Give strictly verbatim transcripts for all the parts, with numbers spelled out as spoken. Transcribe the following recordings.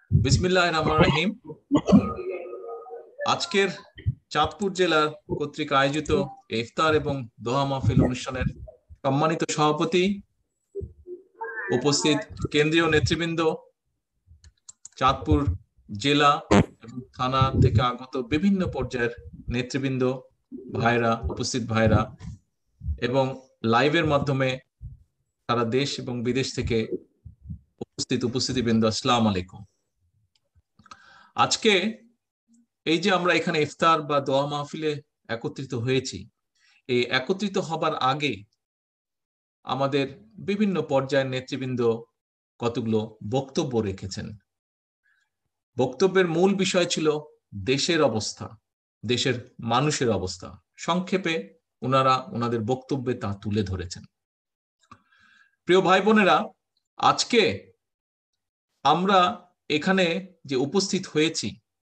বিসমিল্লাহির রহমানির রহিম। আজকের চাঁদপুর জেলার কর্তৃক আয়োজিত ইফতার এবং দোয়া মাহফিল অনুষ্ঠানের সম্মানিত সভাপতি, উপস্থিত কেন্দ্রীয় নেতৃবৃন্দ, চাঁদপুর জেলা এবং থানা থেকে আগত বিভিন্ন পর্যায়ের নেতৃবৃন্দ, ভাইরা, উপস্থিত ভাইরা এবং লাইভের মাধ্যমে সারা দেশ এবং বিদেশ থেকে উপস্থিত উপস্থিতিবৃন্দ, আসসালামু আলাইকুম। আজকে এই যে আমরা এখানে ইফতার বা দোয়া মাহফিলে একত্রিত হয়েছি, এই একত্রিত হবার আগে আমাদের বিভিন্ন পর্যায়ের নেতৃবৃন্দ কতগুলো বক্তব্য রেখেছেন। বক্তব্যের মূল বিষয় ছিল দেশের অবস্থা, দেশের মানুষের অবস্থা। সংক্ষেপে ওনারা ওনাদের বক্তব্যে তা তুলে ধরেছেন। প্রিয় ভাই বোনেরা, আজকে আমরা এখানে যে উপস্থিত হয়েছি,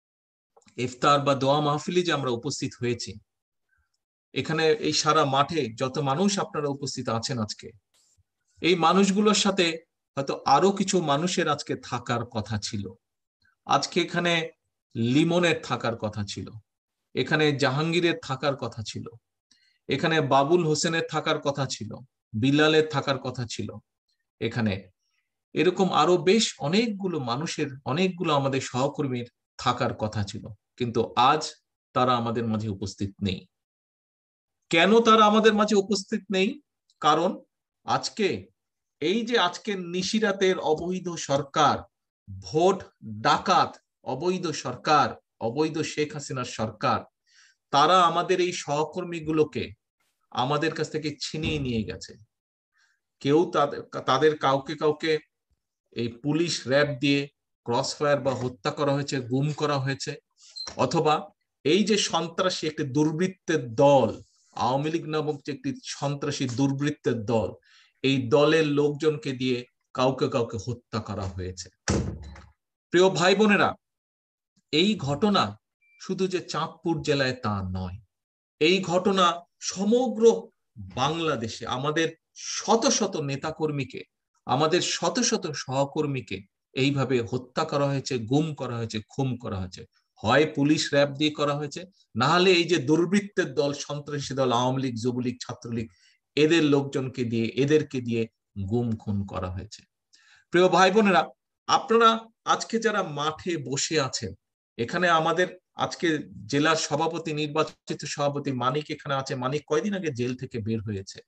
ইফতার বা দোয়া মাহফিলে যে আমরা উপস্থিত হয়েছি, এখানে এই সারা মাঠে যত মানুষ আপনারা উপস্থিত আছেন আজকে, এই মানুষগুলোর সাথে হয়তো আরো কিছু মানুষের আজকে থাকার কথা ছিল। আজকে এখানে লিমনের থাকার কথা ছিল, এখানে জাহাঙ্গীরের থাকার কথা ছিল, এখানে বাবুল হোসেনের থাকার কথা ছিল, বিলালের থাকার কথা ছিল, এখানে এরকম আরো বেশ অনেকগুলো মানুষের, অনেকগুলো আমাদের সহকর্মীর থাকার কথা ছিল, কিন্তু আজ তারা আমাদের মাঝে উপস্থিত নেই। কেন তারা আমাদের মাঝে উপস্থিত নেই? কারণ আজকে এই যে আজকে নিশিরাতের অবৈধ সরকার, ভোট ডাকাত অবৈধ সরকার, অবৈধ শেখ হাসিনার সরকার, তারা আমাদের এই সহকর্মীগুলোকে আমাদের কাছ থেকে ছিনিয়ে নিয়ে গেছে। কেউ তাদের তাদের কাউকে কাউকে এই পুলিশ র্যাব দিয়ে ক্রস ফায়ার বা হত্যা করা হয়েছে, গুম করা হয়েছে, অথবা এই যে সন্ত্রাসী একটি দুর্বৃত্তের দল, আওয়ামী লীগ নামক যে একটি সন্ত্রাসী দুর্বৃত্তের দল, এই দলের লোকজনকে দিয়ে কাউকে কাউকে হত্যা করা হয়েছে। প্রিয় ভাই বোনেরা, এই ঘটনা শুধু যে চাঁদপুর জেলায় তা নয়, এই ঘটনা সমগ্র বাংলাদেশে আমাদের শত শত নেতাকর্মীকে, আমাদের শত শত সহকর্মীকে এইভাবে হত্যা করা হয়েছে, গুম করা হয়েছে, খুন করা হয়েছে। হয় পুলিশ র্যাব দিয়ে করা হয়েছে, না হলে এই যে দুর্বৃত্তের দল, সন্ত্রাসী দল, আওয়ামী লীগ, যুবলীগ, ছাত্রলীগ, এদের লোকজনকে দিয়ে, এদেরকে দিয়ে গুম খুন করা হয়েছে। প্রিয় ভাই বোনেরা, আপনারা আজকে যারা মাঠে বসে আছেন, এখানে আমাদের আজকে জেলার সভাপতি, নির্বাচিত সভাপতি মানিক এখানে আছে। মানিক কয়দিন আগে জেল থেকে বের হয়েছে,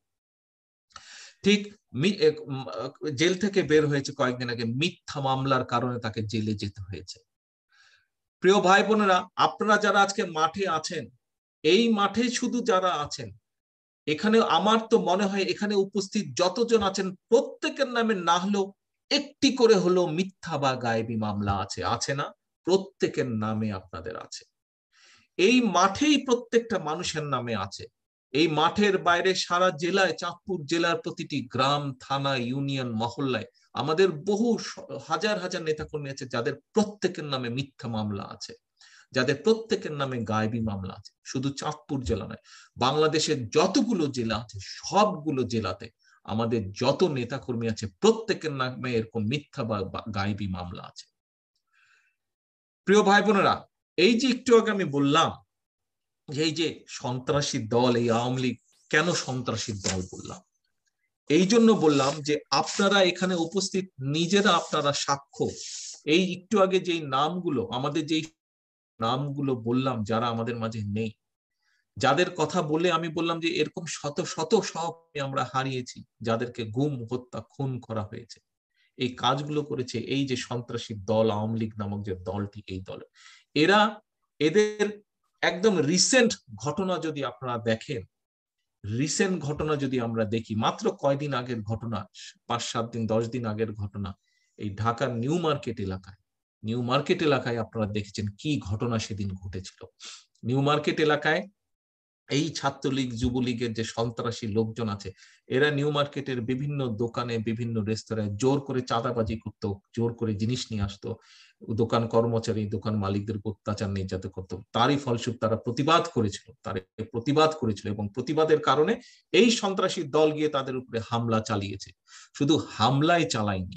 ঠিক জেল থেকে বের হয়েছে কয়েকদিন আগে, মিথ্যা মামলার কারণে তাকে জেলে যেতে হয়েছে। প্রিয় ভাই বোনেরা, আপনারা যারা আজকে মাঠে আছেন, এই মাঠে শুধু যারা আছেন, এখানে আমার তো মনে হয় এখানে উপস্থিত যতজন আছেন প্রত্যেকের নামে না হলেও একটি করে হলো মিথ্যা বা গায়েবী মামলা আছে, আছে না? প্রত্যেকের নামে আপনাদের আছে। এই মাঠেই প্রত্যেকটা মানুষের নামে আছে। এই মাঠের বাইরে সারা জেলায়, চাঁদপুর জেলার প্রতিটি গ্রাম, থানা, ইউনিয়ন, মহল্লায় আমাদের বহু হাজার হাজার নেতাকর্মী আছে যাদের প্রত্যেকের নামে মিথ্যা মামলা আছে, যাদের প্রত্যেকের নামে গায়েবী মামলা আছে। শুধু চাঁদপুর জেলা নয়, বাংলাদেশের যতগুলো জেলা আছে সবগুলো জেলাতে আমাদের যত নেতাকর্মী আছে প্রত্যেকের নামে এরকম মিথ্যা বা গায়েবী মামলা আছে। প্রিয় ভাই বোনেরা, এই যে একটু আগে আমি বললাম যে এই যে সন্ত্রাসী দল, এই আওয়ামী লীগ, কেন সন্ত্রাসী দল বললাম? এই জন্য বললাম যে আপনারা এখানে উপস্থিত, নিজেরা আপনারা সাক্ষ্য। এই একটু আগে যেই নামগুলো, আমাদের যেই নামগুলো বললাম, যারা আমাদের মাঝে নেই, যাদের কথা বলে আমি বললাম যে এরকম শত শত সহকর্মী আমরা হারিয়েছি, যাদেরকে গুম, হত্যা, খুন করা হয়েছে, এই কাজগুলো করেছে এই যে সন্ত্রাসী দল, আওয়ামী লীগ নামক যে দলটি, এই দল। এরা, এদের একদম রিসেন্ট ঘটনা যদি আপনারা দেখেন, রিসেন্ট ঘটনা যদি আমরা দেখি, মাত্র কয়দিন আগের ঘটনা, পাঁচ সাত দিন দশ দিন আগের ঘটনা, এই ঢাকার নিউ মার্কেট এলাকায়, নিউ মার্কেট এলাকায় আপনারা দেখেছেন কি ঘটনা সেদিন ঘটেছিল। নিউ মার্কেট এলাকায় এই ছাত্রলীগ, যুবলীগের যে সন্ত্রাসী লোকজন আছে, এরা নিউ মার্কেটের বিভিন্ন দোকানে, বিভিন্ন রেস্তোরাঁয় জোর করে চাঁদাবাজি করতো, জোর করে জিনিস নিয়ে আসতো, দোকান কর্মচারী, দোকান মালিকদের অত্যাচার নির্যাতন করতো। তারই ফলস্বরূপ তারা প্রতিবাদ করেছিল, তারা প্রতিবাদ করেছিল এবং প্রতিবাদের কারণে এই সন্ত্রাসী দল গিয়ে তাদের উপরে হামলা চালিয়েছে। শুধু হামলাই চালায়নি,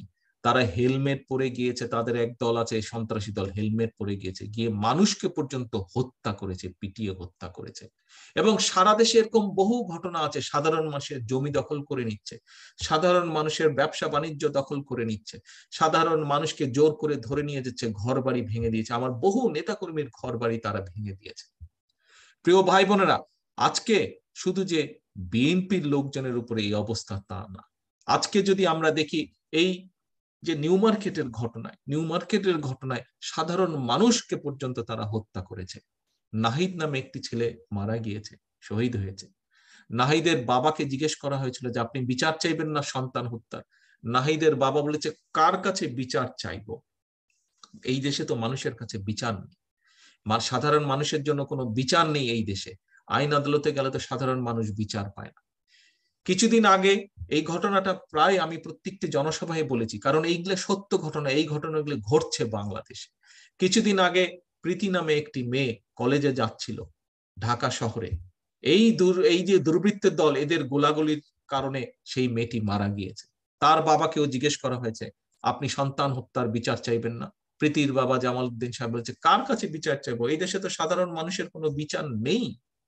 তারা হেলমেট পরে গিয়েছে, তাদের এক দল আছে সন্ত্রাসী দল, হেলমেট পরে গিয়েছে, গিয়ে মানুষকে পর্যন্ত হত্যা করেছে, পিটিয়ে হত্যা করেছে। এবং সারা দেশে এরকম বহু ঘটনা আছে, সাধারণ মানুষের জমি দখল করে নিচ্ছে, সাধারণ মানুষের ব্যবসা বাণিজ্য দখল করে নিচ্ছে, সাধারণ মানুষকে জোর করে ধরে নিয়ে যাচ্ছে, ঘর বাড়ি ভেঙে দিয়েছে। আমার বহু নেতাকর্মীর ঘর বাড়ি তারা ভেঙে দিয়েছে। প্রিয় ভাই বোনেরা, আজকে শুধু যে বিএনপির লোকজনের উপরে এই অবস্থা তা না, আজকে যদি আমরা দেখি এই যে নিউ মার্কেটের ঘটনায়, নিউ মার্কেটের ঘটনায় সাধারণ মানুষকে পর্যন্ত তারা হত্যা করেছে। নাহিদ নামে একটি ছেলে মারা গিয়েছে, শহীদ হয়েছে। নাহিদের বাবাকে জিজ্ঞেস করা হয়েছিল যে আপনি বিচার চাইবেন না সন্তান হত্যার? নাহিদের বাবা বলেছে কার কাছে বিচার চাইব, এই দেশে তো মানুষের কাছে বিচার নেই, সাধারণ মানুষের জন্য কোনো বিচার নেই এই দেশে। আইন আদালতে গেলে তো সাধারণ মানুষ বিচার পায় না। কিছুদিন আগে এই ঘটনাটা প্রায় আমি প্রত্যেকটি জনসভায় বলেছি, কারণ এইগুলো সত্য ঘটনা, এই ঘটনাগুলো ঘটছে বাংলাদেশে। কিছুদিন আগে প্রীতি নামে একটি মেয়ে কলেজে যাচ্ছিল ঢাকা শহরে, এই দূর এই যে দুর্বৃত্তের দল এদের গোলাগুলির কারণে সেই মেয়েটি মারা গিয়েছে। তার বাবাকেও জিজ্ঞেস করা হয়েছে আপনি সন্তান হত্যার বিচার চাইবেন না? প্রীতির বাবা জামাল উদ্দিন সাহেব বলছে কার কাছে বিচার চাইবো, এই দেশে তো সাধারণ মানুষের কোনো বিচার নেই।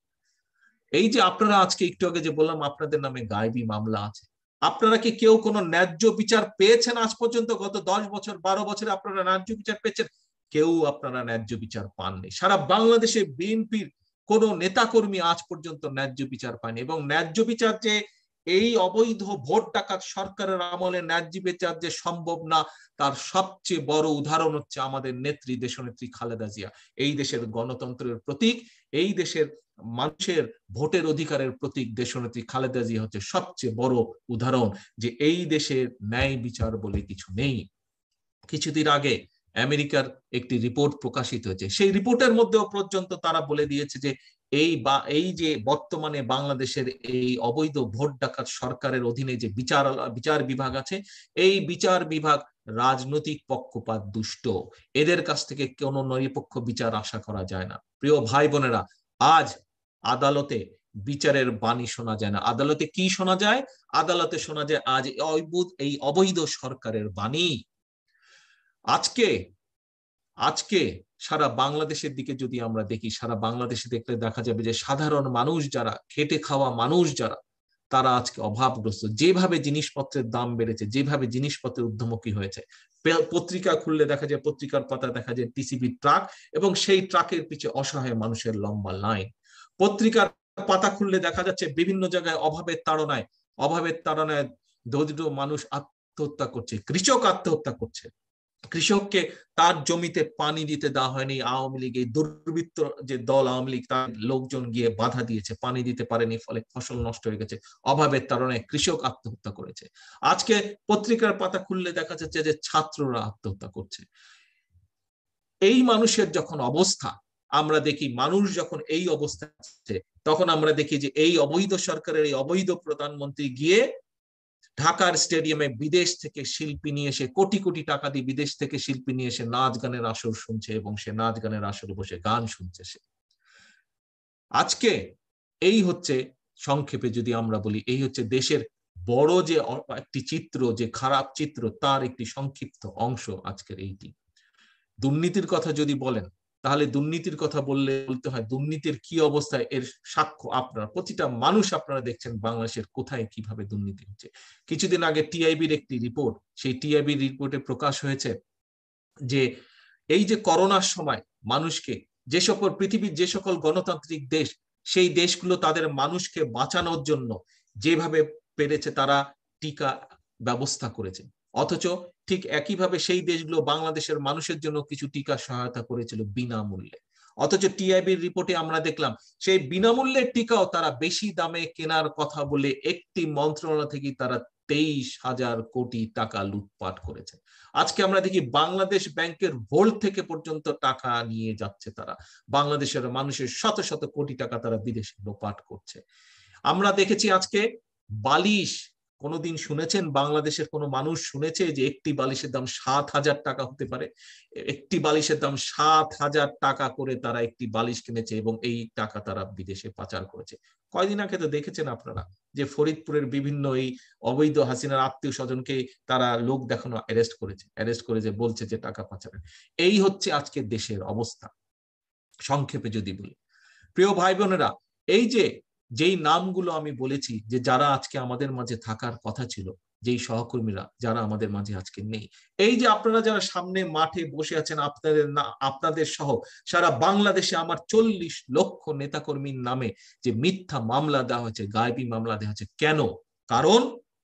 এই যে আপনারা আজকে একটু আগে যে বললাম আপনাদের নামে গায়েবী মামলা আছে, আপনারা কি কেউ কোনো ন্যায্য বিচার পেয়েছেন আজ পর্যন্ত? গত দশ বছর বারো বছরে আপনারা ন্যায্য বিচার পেয়েছেন? কেউ আপনারা ন্যায্য বিচার পাননি। সারা বাংলাদেশে বিএনপির কোন নেতাকর্মী আজ পর্যন্ত ন্যায্য বিচার পায়নি। এবং ন্যায্য বিচার যে এই অবৈধ ভোট ডাকাত সরকারের আমলে ন্যায্য বিচার যে সম্ভব না, তার সবচেয়ে বড় উদাহরণ হচ্ছে আমাদের নেত্রী দেশনেত্রী খালেদা জিয়া। এই দেশের গণতন্ত্রের প্রতীক, এই দেশের মানুষের ভোটের অধিকারের প্রতীক দেশনেত্রী খালেদা জিয়া হচ্ছে সবচেয়ে বড় উদাহরণ যে এই দেশের ন্যায় বিচার বলে কিছু নেই। কিছুদিন আগে আমেরিকার একটি রিপোর্ট প্রকাশিত হয়েছে, সেই রিপোর্টের মধ্যেও পর্যন্ত তারা বলে দিয়েছে যে এই বা এই যে বর্তমানে বাংলাদেশের এই অবৈধ ভোট ডাকাত সরকারের অধীনে যে বিচার বিচার বিভাগ আছে, এই বিচার বিভাগ রাজনৈতিক পক্ষপাত দুষ্ট, এদের কাছ থেকে কোনো নিরপেক্ষ বিচার আশা করা যায় না। প্রিয় ভাই বোনেরা, আজ আদালতে বিচারের বাণী শোনা যায় না। আদালতে কি শোনা যায়? আদালতে শোনা যায় আজ এই অবৈধ সরকারের বাণী। আজকে আজকে সারা বাংলাদেশের দিকে যদি আমরা দেখি, সারা বাংলাদেশে দেখলে দেখা যাবে যে সাধারণ মানুষ যারা, খেটে খাওয়া মানুষ যারা, তারা আজকে অভাবগ্রস্ত। যেভাবে জিনিসপত্রের দাম বেড়েছে, যেভাবে জিনিসপত্রের ঊর্ধ্বমুখী হয়েছে, পত্রিকা খুললে দেখা যায়, পত্রিকার পাতা দেখা যায় টিসিবি ট্রাক, এবং সেই ট্রাকের পিছে অসহায় মানুষের লম্বা লাইন। পত্রিকার পাতা খুললে দেখা যাচ্ছে বিভিন্ন জায়গায় অভাবের তাড়নায় অভাবের তাড়নায় দরিদ্র মানুষ আত্মহত্যা করছে, কৃষক আত্মহত্যা করছে। কৃষককে তার জমিতে পানি দিতে দেওয়া হয়নি, আওয়ামী লীগ এই দুর্বৃত্ত যে দল আওয়ামী লীগ তার লোকজন গিয়ে বাধা দিয়েছে, পানি দিতে পারেনি, ফলে ফসল নষ্ট হয়ে গেছে, অভাবের কারণে কৃষক আত্মহত্যা করেছে। আজকে পত্রিকার পাতা খুললে দেখা যাচ্ছে যে ছাত্ররা আত্মহত্যা করছে। এই মানুষের যখন অবস্থা আমরা দেখি, মানুষ যখন এই অবস্থা আছে, তখন আমরা দেখি যে এই অবৈধ সরকারের এই অবৈধ প্রধানমন্ত্রী গিয়ে ঢাকার স্টেডিয়ামে বিদেশ থেকে শিল্পী নিয়ে এসে, কোটি কোটি টাকা দিয়ে বিদেশ থেকে শিল্পী নিয়ে এসে নাচ গানের আসর শুনছে, এবং সে নাচ গানের আসরে বসে গান শুনছে সে। আজকে এই হচ্ছে, সংক্ষেপে যদি আমরা বলি, এই হচ্ছে দেশের বড় যে একটি চিত্র, যে খারাপ চিত্র, তার একটি সংক্ষিপ্ত অংশ আজকের এইটি। দুর্নীতির কথা যদি বলেন, তাহলে দুর্নীতির কথা বললে বলতে হয় দুর্নীতির কি অবস্থায়, এর সাক্ষ্য আপনারা, প্রতিটা মানুষ আপনারা দেখছেন বাংলাদেশের কোথায় কিভাবে দুর্নীতি হচ্ছে। কিছুদিন আগে টিআইবির একটি রিপোর্ট, সেই টিআইবির রিপোর্টে প্রকাশ হয়েছে যে এই যে করোনার সময় মানুষকে, যে সকল পৃথিবীর যে সকল গণতান্ত্রিক দেশ, সেই দেশগুলো তাদের মানুষকে বাঁচানোর জন্য যেভাবে পেরেছে তারা টিকা ব্যবস্থা করেছে, অথচ ঠিক একইভাবে সেই দেশগুলো বাংলাদেশের মানুষের জন্য কিছু টিকা সহায়তা করেছিল বিনামূল্যে। অথচ টিআইবির রিপোর্টে আমরা দেখলাম সেই বিনামূল্যের টিকাও তারা বেশি দামে কেনার কথা বলে একটি মন্ত্রণালয় থেকে তারা তেইশ হাজার কোটি টাকা লুটপাট করেছে। আজকে আমরা দেখি বাংলাদেশ ব্যাংকের ভোল্ট থেকে পর্যন্ত টাকা নিয়ে যাচ্ছে তারা, বাংলাদেশের মানুষের শত শত কোটি টাকা তারা বিদেশে লোপাট করছে। আমরা দেখেছি আজকে বালিশ কোনোদিন শুনেছেন বাংলাদেশের কোনো মানুষ শুনেছে যে একটি বালিশের দাম সাত হাজার টাকা হতে পারে? একটি বালিশের দাম সাত হাজার টাকা করে তারা একটি বালিশ কিনেছে এবং এই টাকা তারা বিদেশে পাচার করেছে। কয়দিন আগে তো দেখেছেন আপনারা যে ফরিদপুরের বিভিন্ন এই অবৈধ হাসিনার আত্মীয় স্বজনকে তারা লোক দেখানো অ্যারেস্ট করেছে, অ্যারেস্ট করে যে বলছে যে টাকা পাচারের। এই হচ্ছে আজকে দেশের অবস্থা, সংক্ষেপে যদি বলি। প্রিয় ভাই বোনেরা, এই যে যেই নামগুলো আমি বলেছি যে যারা আজকে আমাদের মাঝে থাকার কথা ছিল, যেই সহকর্মীরা যারা আমাদের মাঝে আজকে নেই, এই যে আপনারা যারা সামনে মাঠে বসে আছেন, আপনাদের না আপনাদের সহ সারা বাংলাদেশে আমার চল্লিশ লক্ষ নেতাকর্মীর নামে যে মিথ্যা মামলা দেওয়া হয়েছে, গায়েবী মামলা দেওয়া হয়েছে, কেন? কারণ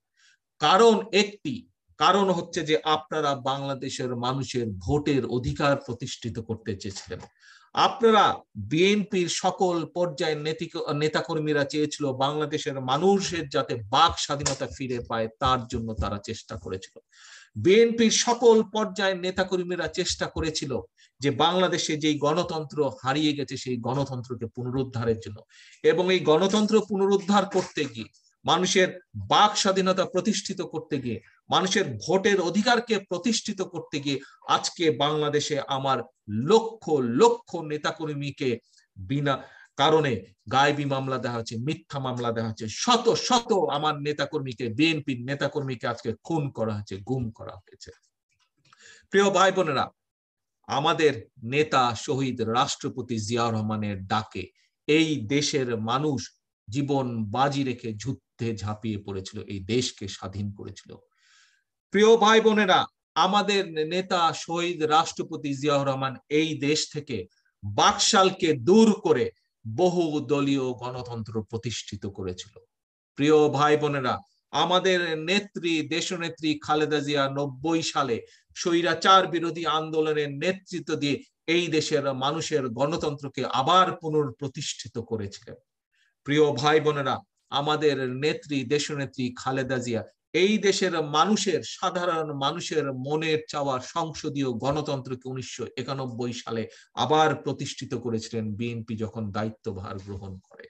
কারণ একটি কারণ হচ্ছে যে আপনারা বাংলাদেশের মানুষের ভোটের অধিকার প্রতিষ্ঠিত করতে চেয়েছিলেন। আপনারা বিএনপির সকল পর্যায়ের নেতাকর্মীরা চেয়েছিল বাংলাদেশের মানুষের যাতে বাক স্বাধীনতা ফিরে পায়, তার জন্য তারা চেষ্টা করেছিল। বিএনপির সকল পর্যায়ের নেতাকর্মীরা চেষ্টা করেছিল যে বাংলাদেশে যেই গণতন্ত্র হারিয়ে গেছে সেই গণতন্ত্রকে পুনরুদ্ধারের জন্য, এবং এই গণতন্ত্র পুনরুদ্ধার করতে গিয়ে, মানুষের বাক স্বাধীনতা প্রতিষ্ঠিত করতে গিয়ে, মানুষের ভোটের অধিকারকে প্রতিষ্ঠিত করতে গিয়ে আজকে বাংলাদেশে আমার লক্ষ লক্ষ নেতাকর্মীকে বিনা কারণে গায়েবী মামলা দেওয়া হচ্ছে, মিথ্যা মামলা দেওয়া হচ্ছে। শত শত আমার নেতাকর্মীকে, বিএনপির নেতাকর্মীকে আজকে খুন করা হয়েছে, গুম করা হয়েছে। প্রিয় ভাই বোনেরা, আমাদের নেতা শহীদ রাষ্ট্রপতি জিয়াউর রহমানের ডাকে এই দেশের মানুষ জীবন বাজি রেখে যুদ্ধে ঝাঁপিয়ে পড়েছিল, এই দেশকে স্বাধীন করেছিল। প্রিয় ভাই বোনেরা, আমাদের নেতা শহীদ রাষ্ট্রপতি জিয়াউর রহমান এই দেশ থেকে বাকশালকে দূর করে বহু দলীয় গণতন্ত্র প্রতিষ্ঠিত করেছিল। প্রিয় ভাই বোনেরা, আমাদের নেত্রী দেশনেত্রী খালেদা জিয়া নব্বই সালে স্বৈরাচার বিরোধী আন্দোলনের নেতৃত্ব দিয়ে এই দেশের মানুষের গণতন্ত্রকে আবার পুনঃপ্রতিষ্ঠিত করেছিলেন। প্রিয় ভাই বোনেরা, আমাদের নেত্রী দেশনেত্রী খালেদা জিয়া এই দেশের মানুষের, সাধারণ মানুষের মনের চাওয়া সংসদীয় গণতন্ত্রকে উনিশশো একানব্বই সালে আবার প্রতিষ্ঠিত করেছিলেন বিএনপি যখন দায়িত্বভার গ্রহণ করে।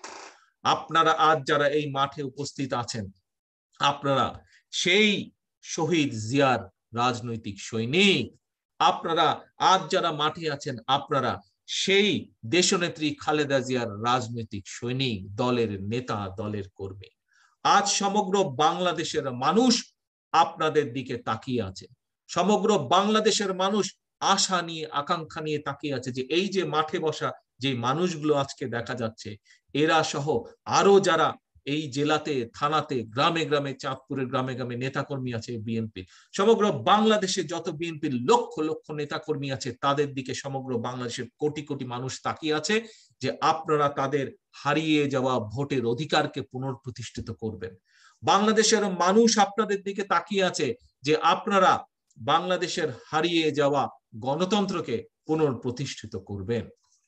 আপনারা আজ যারা এই মাঠে উপস্থিত আছেন, আপনারা সেই শহীদ জিয়ার রাজনৈতিক সৈনিক। আপনারা আজ যারা মাঠে আছেন, আপনারা সেই দেশনেত্রী খালেদা জিয়ার রাজনৈতিক সৈনিক, দলের নেতা, দলের কর্মী। আজ সমগ্র বাংলাদেশের মানুষ আপনাদের দিকে তাকিয়ে আছে। সমগ্র বাংলাদেশের মানুষ আশা নিয়ে, আকাঙ্ক্ষা নিয়ে তাকিয়ে আছে যে এই যে মাঠে বসা যে মানুষগুলো আজকে দেখা যাচ্ছে, এরা সহ আরো যারা এই জেলাতে, থানাতে, গ্রামে গ্রামে, চাঁদপুরের গ্রামে গ্রামে নেতাকর্মী আছে বিএনপির, সমগ্র বাংলাদেশে যত বিএনপির লক্ষ লক্ষ নেতাকর্মী আছে, তাদের দিকে সমগ্র বাংলাদেশের কোটি কোটি মানুষ তাকিয়ে আছে যে আপনারা তাদের হারিয়ে যাওয়া ভোটের অধিকারকে পুনঃপ্রতিষ্ঠিত করবেন। বাংলাদেশের মানুষ আপনাদের দিকে তাকিয়ে আছে যে আপনারা বাংলাদেশের হারিয়ে যাওয়া গণতন্ত্রকে পুনঃপ্রতিষ্ঠিত করবেন।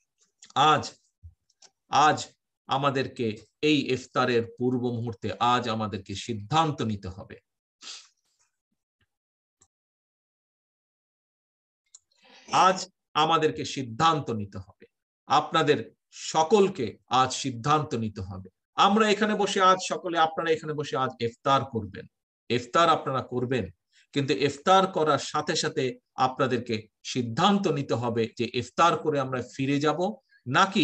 আজ আজ আমাদেরকে এই ইফতারের পূর্ব মুহূর্তে আজ আমাদেরকে সিদ্ধান্ত নিতে হবে। আজ আমাদেরকে সিদ্ধান্ত নিতে হবে, আপনাদের সকলকে আজ সিদ্ধান্ত নিতে হবে। আমরা এখানে বসে আজ সকলে, আপনারা এখানে বসে আজ ইফতার করবেন, ইফতার আপনারা করবেন, কিন্তু ইফতার করার সাথে সাথে আপনাদেরকে সিদ্ধান্ত নিতে হবে যে ইফতার করে আমরা ফিরে যাব নাকি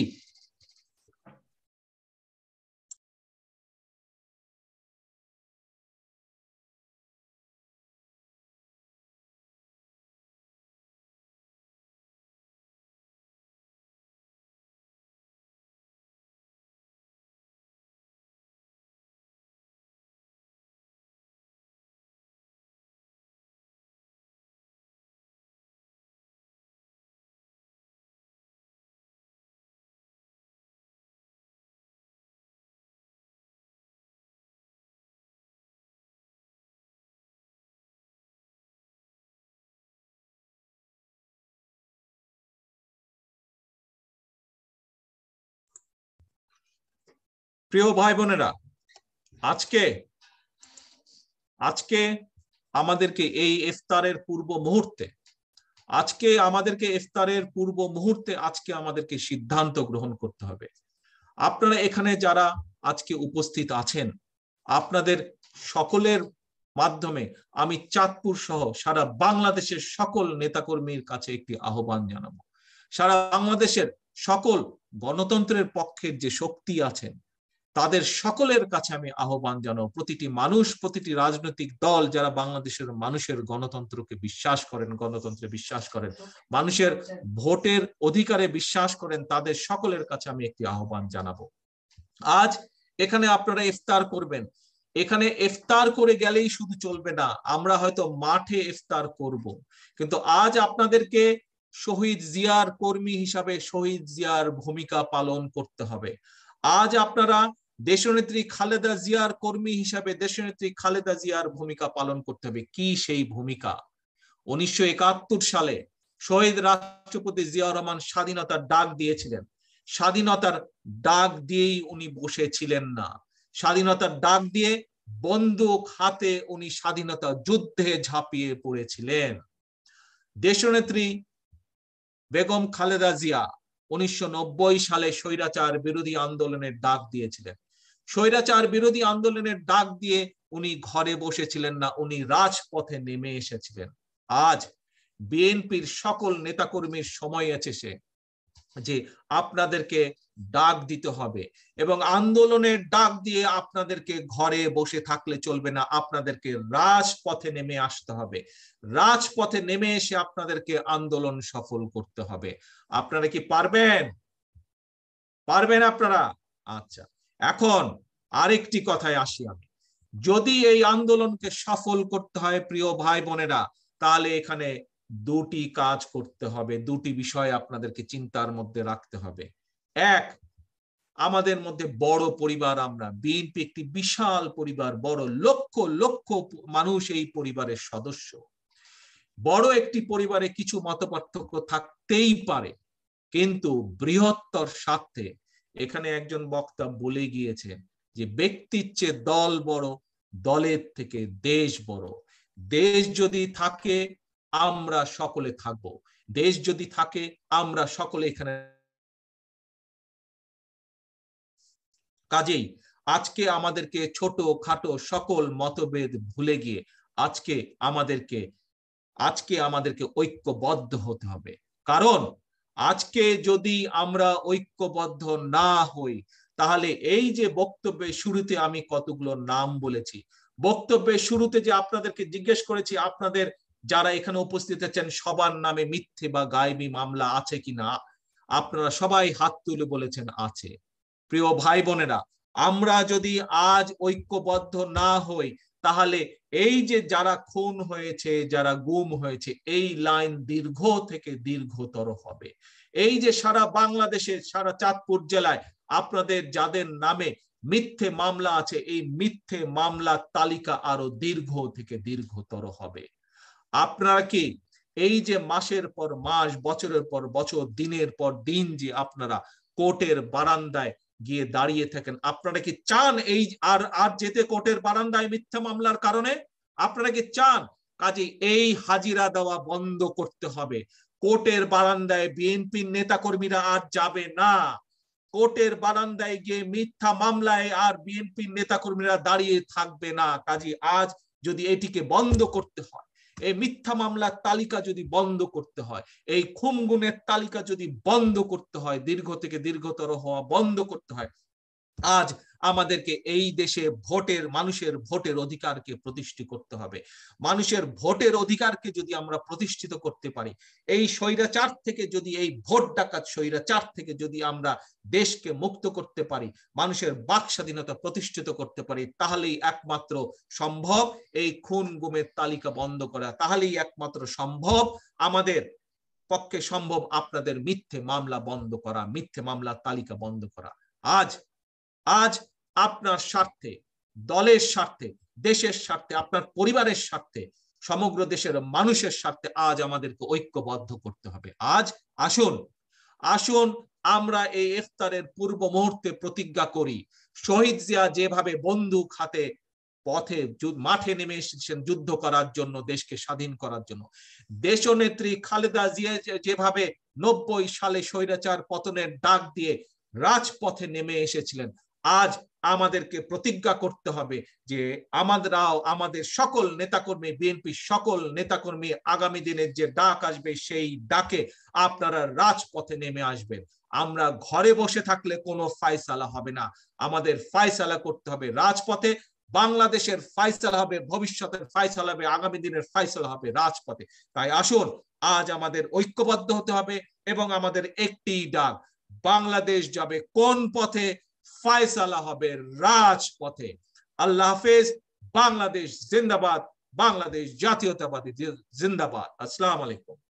প্রিয় ভাই বোনেরা, আজকে আজকে আমাদেরকে এই ইফতারের পূর্ব মুহূর্তে আজকে আমাদেরকে ইফতারের পূর্ব মুহূর্তে আজকে আমাদেরকে সিদ্ধান্ত গ্রহণ করতে হবে। আপনারা এখানে যারা আজকে উপস্থিত আছেন, আপনাদের সকলের মাধ্যমে আমি চাঁদপুর সহ সারা বাংলাদেশের সকল নেতাকর্মীর কাছে একটি আহ্বান জানাবো। সারা বাংলাদেশের সকল গণতন্ত্রের পক্ষের যে শক্তি আছেন তাদের সকলের কাছে আমি আহ্বান জানাবো, প্রতিটি মানুষ, প্রতিটি রাজনৈতিক দল যারা বাংলাদেশের মানুষের গণতন্ত্রকে বিশ্বাস করেন, গণতন্ত্রে বিশ্বাস করেন, মানুষের ভোটের অধিকারে বিশ্বাস করেন, তাদের সকলের কাছে আমি একটি আহ্বান জানাবো। আজ এখানে আপনারা ইফতার করবেন, এখানে ইফতার করে গেলেই শুধু চলবে না, আমরা হয়তো মাঠে ইফতার করব, কিন্তু আজ আপনাদেরকে শহীদ জিয়ার কর্মী হিসাবে শহীদ জিয়ার ভূমিকা পালন করতে হবে। আজ আপনারা দেশনেত্রী খালেদা জিয়ার কর্মী হিসাবে দেশনেত্রী খালেদা জিয়ার ভূমিকা পালন করতে হবে। কি সেই ভূমিকা? উনিশশো একাত্তর সালে শহীদ রাষ্ট্রপতি জিয়াউর রহমান স্বাধীনতার ডাক দিয়েছিলেন। স্বাধীনতার ডাক দিয়েই উনি বসেছিলেন না, স্বাধীনতার ডাক দিয়ে বন্দুক হাতে উনি স্বাধীনতা যুদ্ধে ঝাঁপিয়ে পড়েছিলেন। দেশনেত্রী বেগম খালেদা জিয়া উনিশশো নব্বই সালে স্বৈরাচার বিরোধী আন্দোলনের ডাক দিয়েছিলেন। স্বৈরাচার বিরোধী আন্দোলনের ডাক দিয়ে উনি ঘরে বসেছিলেন না, উনি রাজপথে নেমে এসেছিলেন। আজ বিএনপির সকল নেতাকর্মীর সময় এসেছে যে আপনাদেরকে ডাক দিতে হবে, এবং আন্দোলনের ডাক দিয়ে আপনাদেরকে ঘরে বসে থাকলে চলবে না, আপনাদেরকে রাজপথে নেমে আসতে হবে। রাজপথে নেমে এসে আপনাদেরকে আন্দোলন সফল করতে হবে। আপনারা কি পারবেন? পারবেন আপনারা? আচ্ছা, এখন আরেকটি কথায় আসি আমি। যদি এই আন্দোলনকে সফল করতে হয় প্রিয় ভাই বোনেরা, তাহলে এখানে দুটি কাজ করতে হবে, দুটি বিষয় আপনাদেরকে চিন্তার মধ্যে রাখতে হবে। এক, আমাদের মধ্যে বড় পরিবার, আমরা বিএনপি একটি বিশাল পরিবার, বড় লক্ষ লক্ষ মানুষ এই পরিবারের সদস্য। বড় একটি পরিবারে কিছু মতপার্থক্য থাকতেই পারে, কিন্তু বৃহত্তর স্বার্থে এখানে একজন বক্তা বলে গিয়েছেন যে ব্যক্তির চেয়ে দল বড়, দলের থেকে দেশ বড়। দেশ যদি থাকে আমরা সকলে থাকবো, দেশ যদি থাকে আমরা সকলে এখানে। কাজেই আজকে আমাদেরকে ছোট খাটো সকল মতভেদ ভুলে গিয়ে আজকে আমাদেরকে আজকে আমাদেরকে ঐক্যবদ্ধ হতে হবে। কারণ আজকে যদি আমরা ঐক্যবদ্ধ না হই, তাহলে এই যে বক্তব্যের শুরুতে আমি কতগুলো নাম বলেছি, বক্তব্যের শুরুতে যে আপনাদেরকে জিজ্ঞেস করেছি আপনাদের যারা এখানে উপস্থিত আছেন সবার নামে মিথ্যে বা গায়েবী মামলা আছে কিনা, আপনারা সবাই হাত তুলে বলেছেন আছে। প্রিয় ভাই বোনেরা, আমরা যদি আজ ঐক্যবদ্ধ না হই, তাহলে এই যে যারা খুন হয়েছে, যারা গুম হয়েছে, এই লাইন দীর্ঘ থেকে দীর্ঘতর হবে। এই যে সারা বাংলাদেশের সারা চাঁদপুর জেলায় আপনাদের যাদের নামে মিথ্যে মামলা আছে, এই মিথ্যে মামলার তালিকা আরো দীর্ঘ থেকে দীর্ঘতর হবে। আপনারা কি এই যে মাসের পর মাস, বছরের পর বছর, দিনের পর দিন যে আপনারা কোর্টের বারান্দায় গিয়ে দাঁড়িয়ে থাকেন, আপনারা কি চান এই আর আর যেতে কোর্টের বারান্দায় মিথ্যা মামলার কারণে? আপনারা কি চান? কাজে এই হাজিরা দেওয়া বন্ধ করতে হবে। কোর্টের বারান্দায় বিএনপির নেতাকর্মীরা আর যাবে না। কোর্টের বারান্দায় গিয়ে মিথ্যা মামলায় আর বিএনপির নেতাকর্মীরা দাঁড়িয়ে থাকবে না। কাজে আজ যদি এটিকে বন্ধ করতে হয়, এই মিথ্যা মামলার তালিকা যদি বন্ধ করতে হয়, এই খুন গুমের তালিকা যদি বন্ধ করতে হয়, দীর্ঘ থেকে দীর্ঘতর হওয়া বন্ধ করতে হয়, আজ আমাদেরকে এই দেশে ভোটের মানুষের ভোটের অধিকারকে প্রতিষ্ঠিত করতে হবে। মানুষের ভোটের অধিকারকে যদি আমরা প্রতিষ্ঠিত করতে পারি, এই স্বৈরাচার থেকে যদি এই ভোট ডাকাত স্বৈরাচার থেকে যদি আমরা দেশকে মুক্ত করতে পারি, মানুষের বাক স্বাধীনতা প্রতিষ্ঠিত করতে পারি, তাহলেই একমাত্র সম্ভব এই খুন গুমের তালিকা বন্ধ করা, তাহলেই একমাত্র সম্ভব আমাদের পক্ষে সম্ভব আপনাদের মিথ্যে মামলা বন্ধ করা, মিথ্যে মামলার তালিকা বন্ধ করা। আজ আজ আপনার স্বার্থে, দলের স্বার্থে, দেশের স্বার্থে, আপনার পরিবারের স্বার্থে, সমগ্র দেশের মানুষের স্বার্থে আজ আমাদেরকে ঐক্যবদ্ধ করতে হবে। আজ আসুন আসুন আমরা এই ইফতারের পূর্ব মুহূর্তে প্রতিজ্ঞা করি, শহীদ জিয়া যেভাবে বন্দুক হাতে পথে মাঠে নেমে এসেছেন যুদ্ধ করার জন্য, দেশকে স্বাধীন করার জন্য, দেশনেত্রী খালেদা জিয়া যেভাবে নব্বই সালে স্বৈরাচার পতনের ডাক দিয়ে রাজপথে নেমে এসেছিলেন, আজ আমাদেরকে প্রতিজ্ঞা করতে হবে যে আমরাও আমাদের সকল নেতাকর্মী, বিএনপির সকল নেতাকর্মী আগামী দিনের যে ডাক আসবে সেই ডাকে আপনারা রাজপথে নেমে আসবেন। আমরা ঘরে বসে থাকলে কোনো ফায়সালা হবে না, আমাদের ফায়সালা করতে হবে রাজপথে। বাংলাদেশের ফায়সালা হবে, ভবিষ্যতের ফায়সালা হবে, আগামী দিনের ফায়সালা হবে রাজপথে। তাই আসুন আজ আমাদের ঐক্যবদ্ধ হতে হবে এবং আমাদের একটি ডাক, বাংলাদেশ যাবে কোন পথে? ফায়সালা হবে রাজপথে। আল্লাহ হাফেজ। বাংলাদেশ জিন্দাবাদ, বাংলাদেশ জাতীয়তাবাদী জিন্দাবাদ। আসসালামু আলাইকুম।